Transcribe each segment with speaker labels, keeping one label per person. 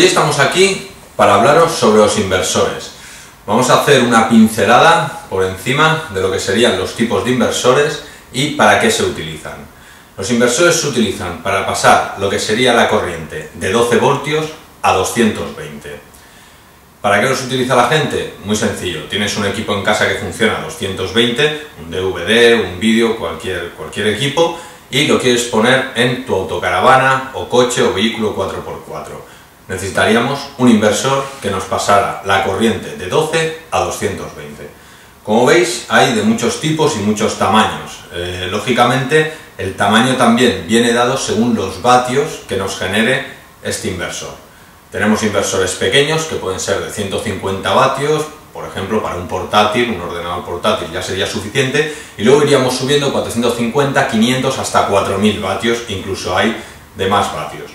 Speaker 1: hoy estamos aquí para hablaros sobre los inversores. Vamos a hacer una pincelada por encima de lo que serían los tipos de inversores y para qué se utilizan. Los inversores se utilizan para pasar lo que sería la corriente de 12 voltios a 220. ¿Para qué los utiliza la gente? Muy sencillo, tienes un equipo en casa que funciona a 220, un DVD, un vídeo, cualquier equipo, y lo quieres poner en tu autocaravana o coche o vehículo 4x4. Necesitaríamos un inversor que nos pasara la corriente de 12 a 220. Como veis, hay de muchos tipos y muchos tamaños. Lógicamente, el tamaño también viene dado según los vatios que nos genere este inversor. Tenemos inversores pequeños que pueden ser de 150 vatios, por ejemplo, para un portátil, un ordenador portátil ya sería suficiente, y luego iríamos subiendo 450, 500 hasta 4000 vatios, incluso hay de más vatios.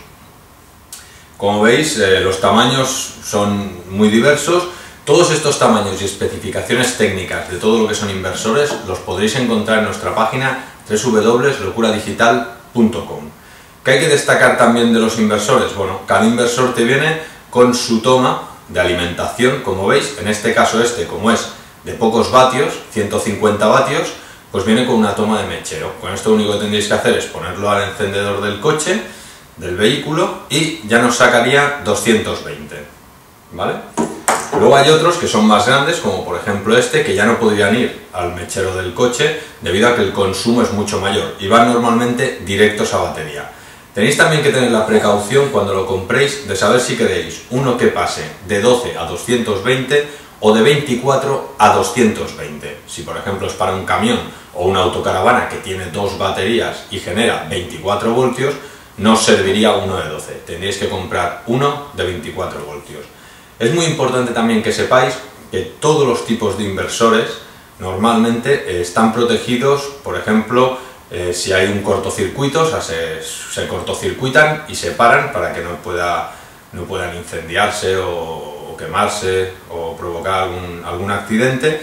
Speaker 1: Como veis, los tamaños son muy diversos. Todos estos tamaños y especificaciones técnicas de todo lo que son inversores los podréis encontrar en nuestra página www.locuradigital.com. ¿Qué hay que destacar también de los inversores? Bueno, cada inversor te viene con su toma de alimentación, como veis. En este caso como es de pocos vatios, 150 vatios, pues viene con una toma de mechero. Con esto lo único que tendréis que hacer es ponerlo al encendedor del coche, del vehículo, y ya nos sacaría 220, ¿vale? Luego hay otros que son más grandes, como por ejemplo que ya no podrían ir al mechero del coche debido a que el consumo es mucho mayor y van normalmente directos a batería. Tenéis también que tener la precaución cuando lo compréis de saber si queréis uno que pase de 12 a 220 o de 24 a 220. Si por ejemplo es para un camión o una autocaravana que tiene dos baterías y genera 24 voltios, no os serviría uno de 12, tendréis que comprar uno de 24 voltios. Es muy importante también que sepáis que todos los tipos de inversores normalmente están protegidos, por ejemplo, si hay un cortocircuito, o sea, se cortocircuitan y se paran para que no puedan incendiarse o quemarse o provocar algún accidente,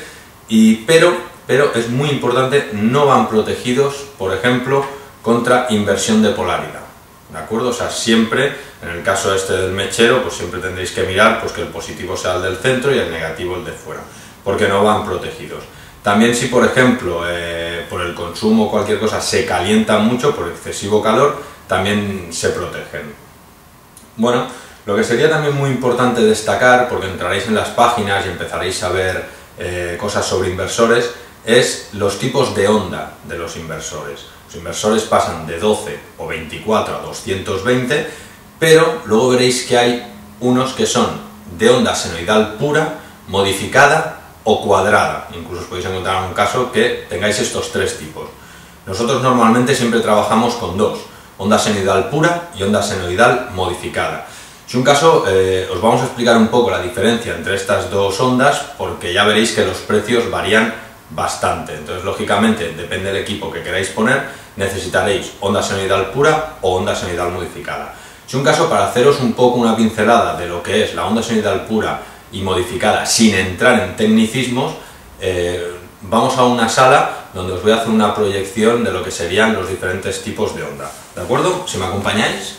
Speaker 1: pero es muy importante, no van protegidos, por ejemplo, contra inversión de polaridad. ¿De acuerdo? O sea, siempre, en el caso del mechero, pues siempre tendréis que mirar pues, que el positivo sea el del centro y el negativo el de fuera, porque no van protegidos. También si, por ejemplo, por el consumo o cualquier cosa se calienta mucho por excesivo calor, también se protegen. Bueno, lo que sería también muy importante destacar, porque entraréis en las páginas y empezaréis a ver cosas sobre inversores, es los tipos de onda de los inversores. Los inversores pasan de 12 o 24 a 220, pero luego veréis que hay unos que son de onda senoidal pura, modificada o cuadrada. Incluso os podéis encontrar en un caso que tengáis estos tres tipos. Nosotros normalmente siempre trabajamos con dos, onda senoidal pura y onda senoidal modificada. Es un caso, os vamos a explicar un poco la diferencia entre estas dos ondas, porque ya veréis que los precios varían bastante. Entonces, lógicamente, depende del equipo que queráis poner, necesitaréis onda senoidal pura o onda senoidal modificada. Es un caso para haceros un poco una pincelada de lo que es la onda senoidal pura y modificada sin entrar en tecnicismos. Vamos a una sala donde os voy a hacer una proyección de lo que serían los diferentes tipos de onda. ¿De acuerdo? Si me acompañáis.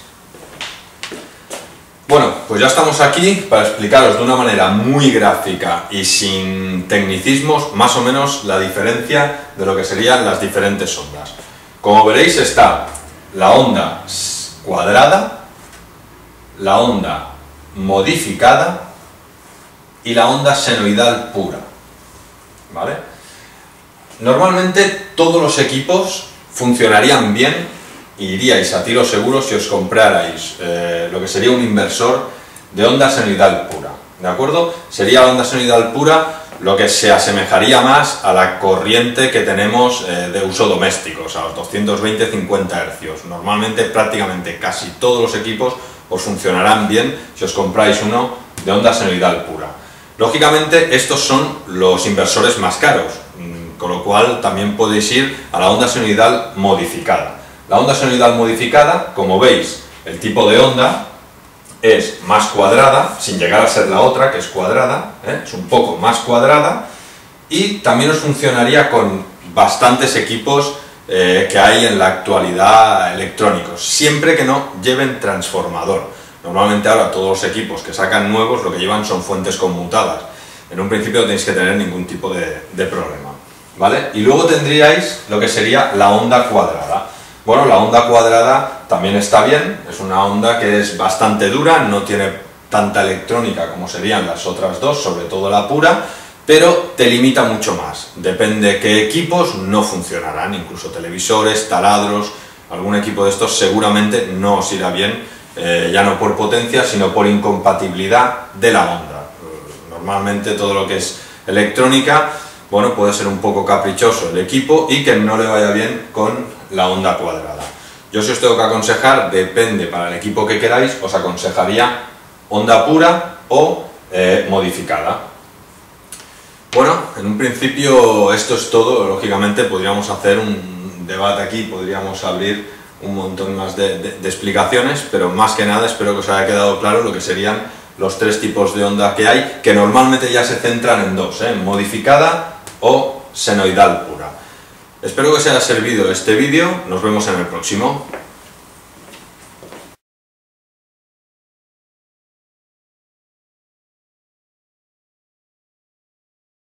Speaker 1: Bueno, pues ya estamos aquí para explicaros de una manera muy gráfica y sin tecnicismos más o menos la diferencia de lo que serían las diferentes ondas. Como veréis está la onda cuadrada, la onda modificada y la onda senoidal pura, ¿vale? Normalmente todos los equipos funcionarían bien y iríais a tiro seguro si os comprarais lo que sería un inversor de onda senoidal pura, ¿de acuerdo? Sería la onda senoidal pura lo que se asemejaría más a la corriente que tenemos de uso doméstico, o sea, los 220-50 Hz. Normalmente prácticamente casi todos los equipos os funcionarán bien si os compráis uno de onda senoidal pura. Lógicamente estos son los inversores más caros, con lo cual también podéis ir a la onda senoidal modificada. La onda senoidal modificada, como veis, el tipo de onda es más cuadrada, sin llegar a ser la otra, que es cuadrada, es un poco más cuadrada, y también os funcionaría con bastantes equipos que hay en la actualidad electrónicos, siempre que no lleven transformador. Normalmente ahora todos los equipos que sacan nuevos lo que llevan son fuentes conmutadas. En un principio no tenéis que tener ningún tipo de problema, ¿vale? Y luego tendríais lo que sería la onda cuadrada. Bueno, la onda cuadrada también está bien, es una onda que es bastante dura, no tiene tanta electrónica como serían las otras dos, sobre todo la pura, pero te limita mucho más. Depende qué equipos no funcionarán, incluso televisores, taladros, algún equipo de estos seguramente no os irá bien, ya no por potencia, sino por incompatibilidad de la onda. Normalmente todo lo que es electrónica, bueno, puede ser un poco caprichoso el equipo y que no le vaya bien con la onda cuadrada. Yo si os tengo que aconsejar, depende para el equipo que queráis, os aconsejaría onda pura o modificada. Bueno, en un principio esto es todo. Lógicamente podríamos hacer un debate aquí, podríamos abrir un montón más de explicaciones, pero más que nada espero que os haya quedado claro lo que serían los tres tipos de onda que hay, que normalmente ya se centran en dos, modificada o senoidal pura. Espero que os haya servido este vídeo, nos vemos en el próximo.